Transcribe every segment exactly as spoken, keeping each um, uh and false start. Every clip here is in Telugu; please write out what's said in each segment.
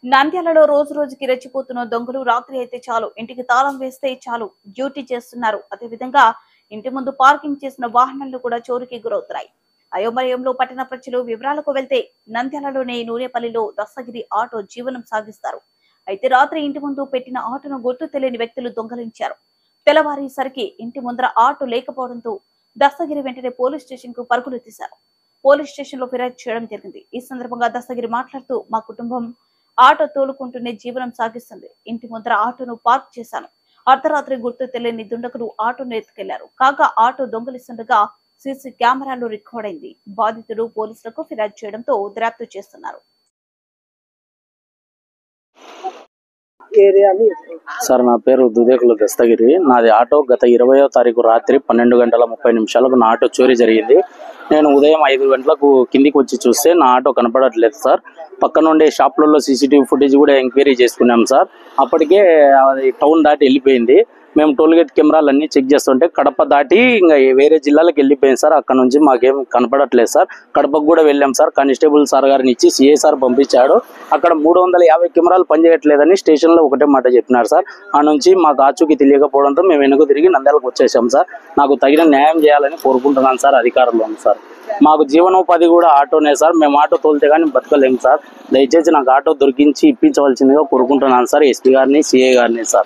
నంద్యాలలో రోజు రోజుకి రెచ్చిపోతున్న దొంగలు రాత్రి అయితే చాలు ఇంటికి తాళం వేస్తే చాలు డ్యూటీ చేస్తున్నారు. అదేవిధంగా ఇంటి ముందు పార్కింగ్ చేసిన వాహనాలు కూడా చోరీకి గురవుతున్నాయి. అయోమయంలో పట్టణ ప్రజలు వివరాలకు వెళ్తే నంద్యాలలోని నూనెపల్లిలో దస్తగిరి ఆటో జీవనం సాగిస్తారు. అయితే రాత్రి ఇంటి ముందు పెట్టిన ఆటోను గుర్తు తెలియని వ్యక్తులు దొంగలించారు. తెల్లవారేసరికి ఇంటి ముందర ఆటో లేకపోవడంతో దస్తగిరి వెంటనే పోలీస్ స్టేషన్ కు పరుగులు తీశారు. పోలీస్ స్టేషన్ లో ఫిర్యాదు చేయడం జరిగింది. ఈ సందర్భంగా దస్తగిరి మాట్లాడుతూ మా కుటుంబం ఆటో తోలుకుంటూనే జీవనం సాగిస్తుంది. ఇంటి ముందర ఆటోను పార్క్ చేశాను. అర్ధరాత్రి గుర్తు తెలియని దుండగులు ఆటోను ఎత్తుకెళ్లారు. కాగా ఆటో దొంగలిస్తుండగా సీసీ కెమెరాలో రికార్డ్ అయింది. బాధితుడు పోలీసులకు ఫిర్యాదు చేయడంతో దర్యాప్తు చేస్తున్నారు. సార్ నా పేరు దుదేకుల దస్తగిరి. నాది ఆటో గత ఇరవయో తారీఖు రాత్రి పన్నెండు గంటల ముప్పై నిమిషాలకు నా ఆటో చోరీ జరిగింది. నేను ఉదయం ఐదు గంటలకు కిందికి వచ్చి చూస్తే నా ఆటో కనపడట్లేదు సార్. పక్కన ఉండే షాప్లలో సీసీటీవీ ఫుటేజ్ కూడా ఎంక్వైరీ చేసుకున్నాం సార్. అప్పటికే అది టౌన్ దాటి వెళ్ళిపోయింది. మేము టోల్గేట్ కెమెరాలు అన్ని చెక్ చేస్తుంటే కడప దాటి ఇంకా వేరే జిల్లాలకు వెళ్ళిపోయింది సార్. అక్కడ నుంచి మాకేం కనపడట్లేదు సార్. కడపకు కూడా వెళ్ళాం సార్. కానిస్టేబుల్ సార్ గారిని ఇచ్చి సిఐ సార్ పంపించాడు. అక్కడ మూడు వందల యాభై కెమెరాలు పనిచేయట్లేదని స్టేషన్ లో ఒకటే మాట చెప్పినారు సార్. ఆ నుంచి మాకు ఆచూకీ తెలియకపోవడంతో మేము వెనుక తిరిగి నంద్యాలకు వచ్చేసాం సార్. నాకు తగిన న్యాయం చేయాలని కోరుకుంటున్నాను సార్ అధికారులు సార్. మాకు జీవనోపాధి కూడా ఆటోనే సార్. మేము ఆటో తోలితే కానీ బతకలేము సార్. దయచేసి నాకు ఆటో దొరికించి ఇప్పించవలసిందిగా కోరుకుంటున్నాను సార్ ఎస్పీ గారిని సిఐ గారిని సార్.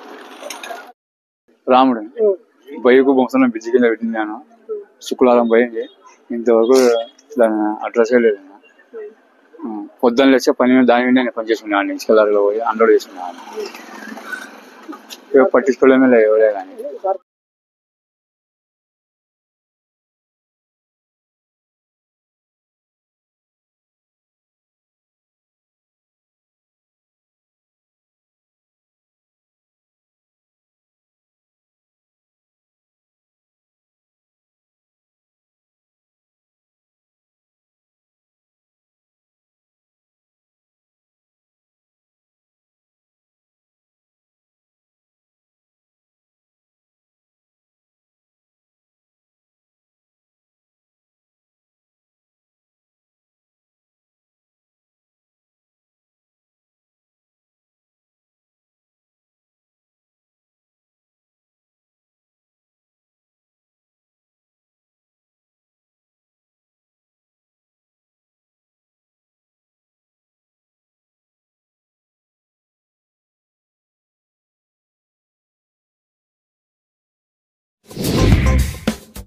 రాముడు బైకు బొంసం బిజీ కింద పెట్టినాను. శుక్రవారం పోయింది. ఇంతవరకు దాని అడ్రస్ లేదు. పొద్దున్న లేచే పని మీద దాని మీద నేను పని చేసుకున్నాను. ఇసుకదారిలో పోయి అన్లోడ్ చేసుకున్నాను. పట్టించుకోలేమే లేదు ఎవరే కానీ. you